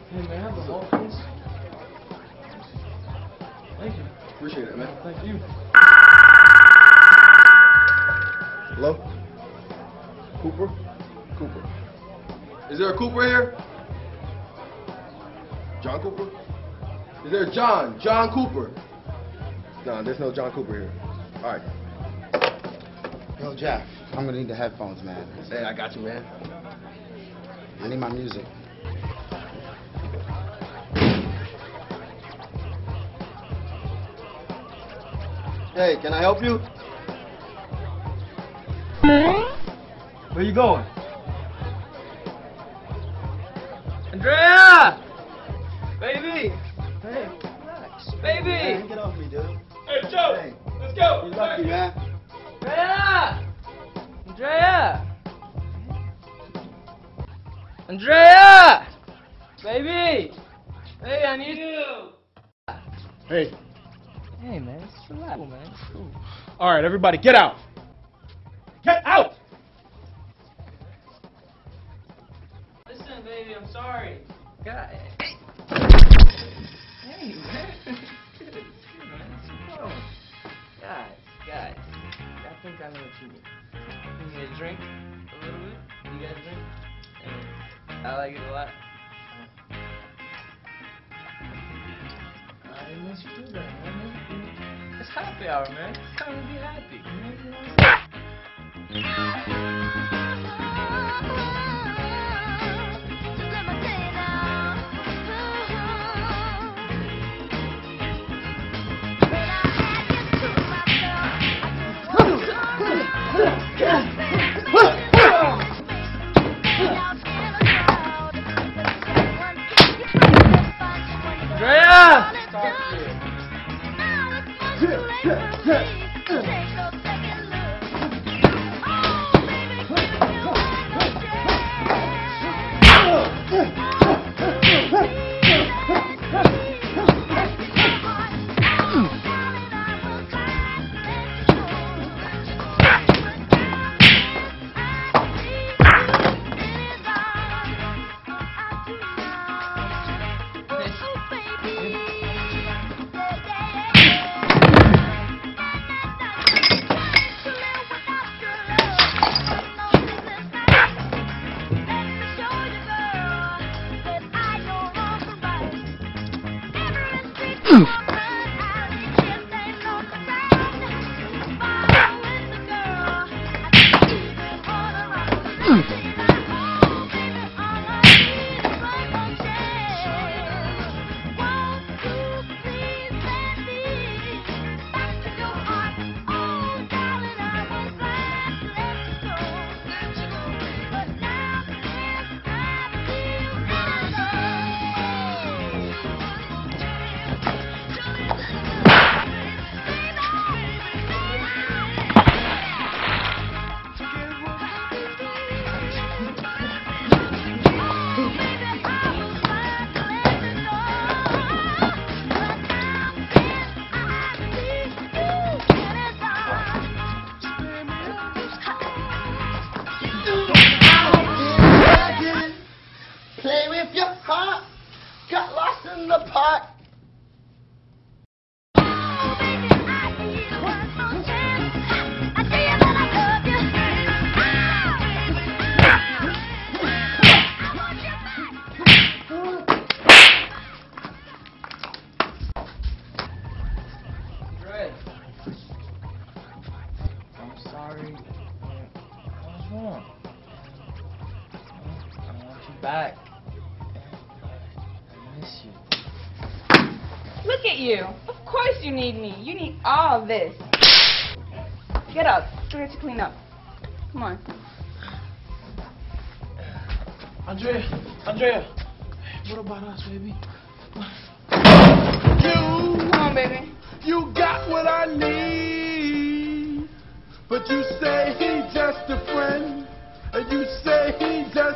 Hey, man, have the whole piece. Thank you. Appreciate it, man. Thank you. Hello? Cooper? Cooper. Is there a Cooper here? John Cooper? Is there John Cooper? No, there's no John Cooper here. All right. Yo, Jeff, I'm gonna need the headphones, man. Hey, I got you, man. I need my music. Hey, can I help you? Where you going? Andrea! Baby! Hey, relax. Baby! Hey, get off me, dude. Hey, Joe! Hey. Let's go! You lucky, man. Andrea! Andrea! Andrea! Baby! Hey, I need you! Hey. Hey, man, it's relax, man. It's cool. All right, everybody, get out. Get out! Listen, baby, I'm sorry. God. Hey, man. It's good, man. It's cool. Guys. I think I know what you need. You need a drink? A little bit? You guys drink? Yeah. I like it a lot. I miss you too, man. It's happy hour, man. It's time to be happy. You know what I'm Andrea! Play with your heart. Got lost in the pot. Andrea. I'm sorry. What's wrong? I want you back. I miss you. Look at you. Of course you need me. You need all this. Get up. We have to clean up. Come on. Andrea, what about us, baby? Come on, baby. You got what I need, but you say he's just a friend, and you say he's